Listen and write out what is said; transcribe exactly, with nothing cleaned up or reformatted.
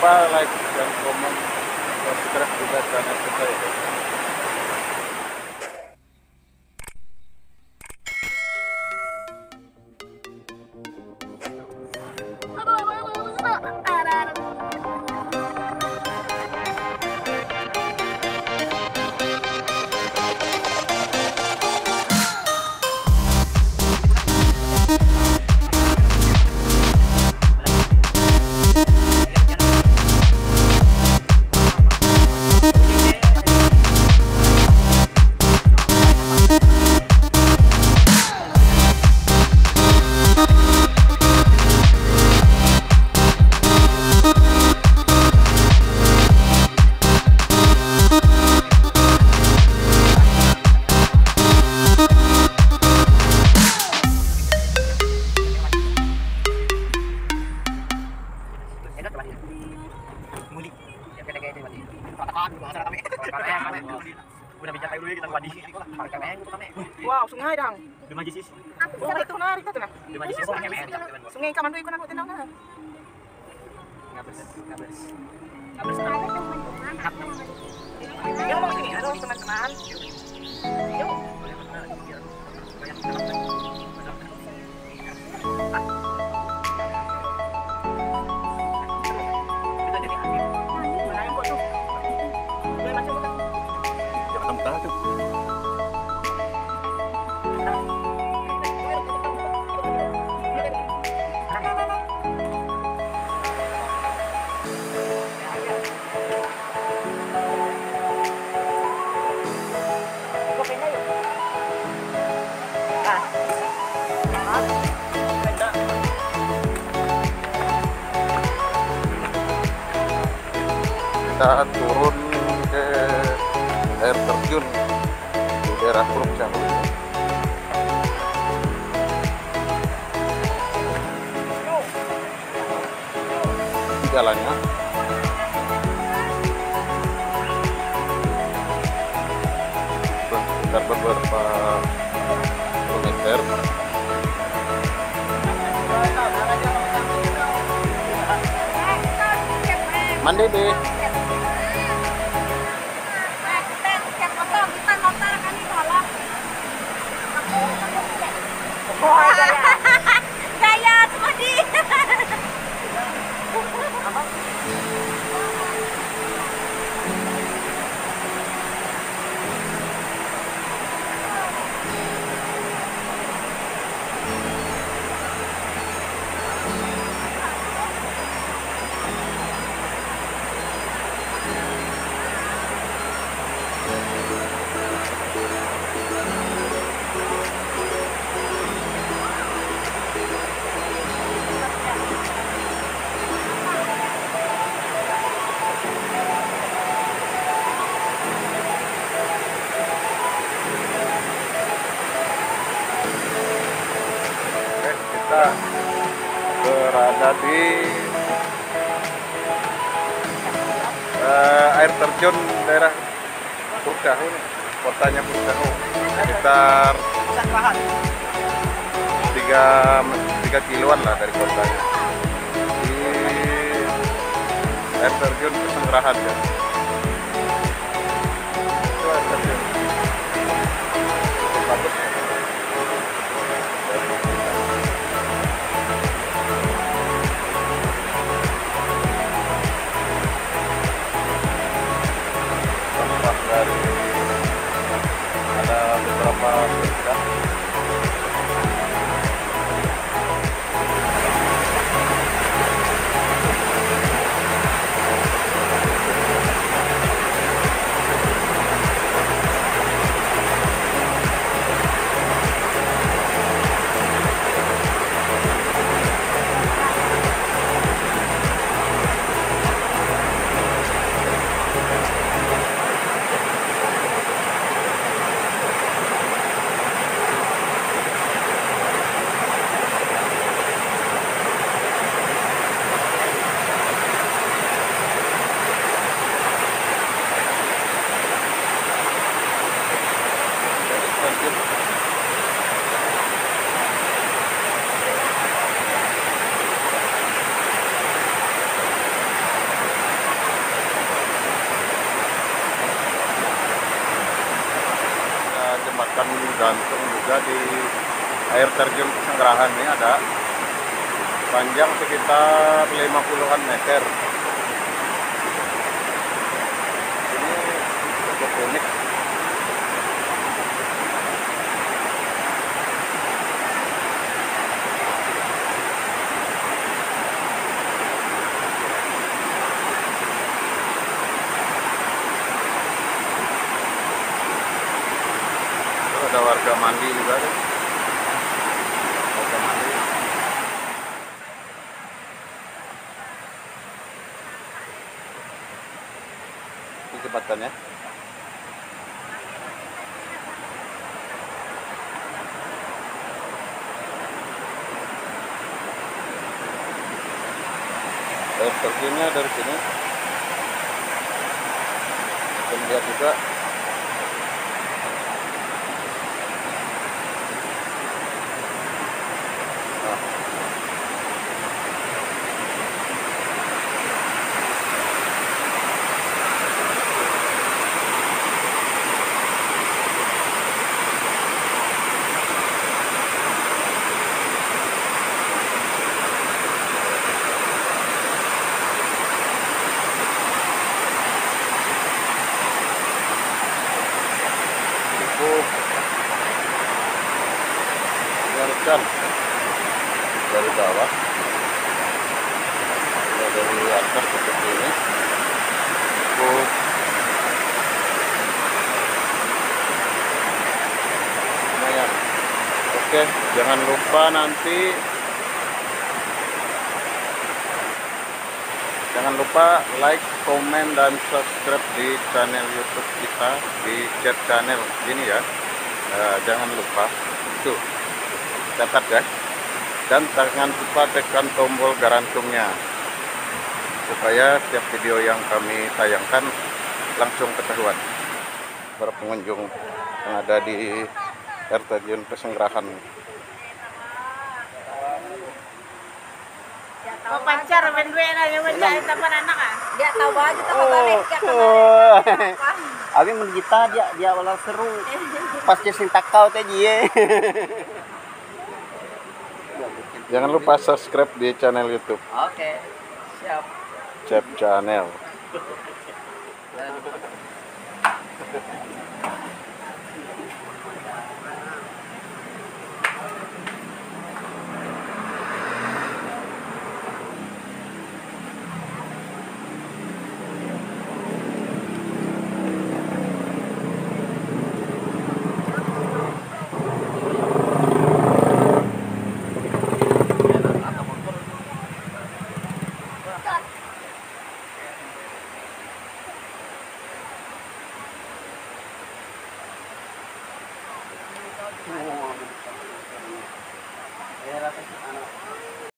lupa like dan komen, subscribe juga channel kita ya guys. Wow, sungai dang. Lima jisis. Oh, itu narik itu nah. Lima jisis sungai men. Sungai kaman deui kuna nu tenang nah. Ngabers, ngabers. Ngabers. Yuk mau sini, halo teman-teman. Yuk. Kita turun ke air terjun di daerah Puruk Canggu. Jalannya sekitar beberapa kilometer. Mandi deh. Gaya semua di. Kita berada di uh, air terjun daerah Purkahu, kotanya Purkahu, sekitar tiga tiga kiloan lah dari kotanya. Di air terjun Pesanggerahan ya. Itu air terjun. Bagus. Dari ada beberapa sepeda. Pesanggerahan ini ada panjang sekitar lima puluhan meter. Ini cukup unik. Ada warga mandi juga tuh. Warga mandi. Ini jembatannya. Air terjunnya dari sini. Bisa lihat juga. Mengalirkan dari bawah, ya, dari atas seperti ini. Cukup lumayan. Oke, jangan lupa nanti jangan lupa like, komen, dan subscribe di channel YouTube kita di Cep Channel ini ya. Nah, jangan lupa itu. Catat guys, dan jangan lupa tekan tombol garantungnya supaya setiap video yang kami tayangkan langsung ketahuan para pengunjung yang ada di air terjun Pesanggerahan. Oh, pacar main duit aja macam tapan anak ah. Dia tahu aja tak balik ke Oh. Abi mun kita dia dia awal seru. Pas dia sing takau teh dia. Jangan lupa subscribe di channel YouTube Oke. Siap. Cep Channel.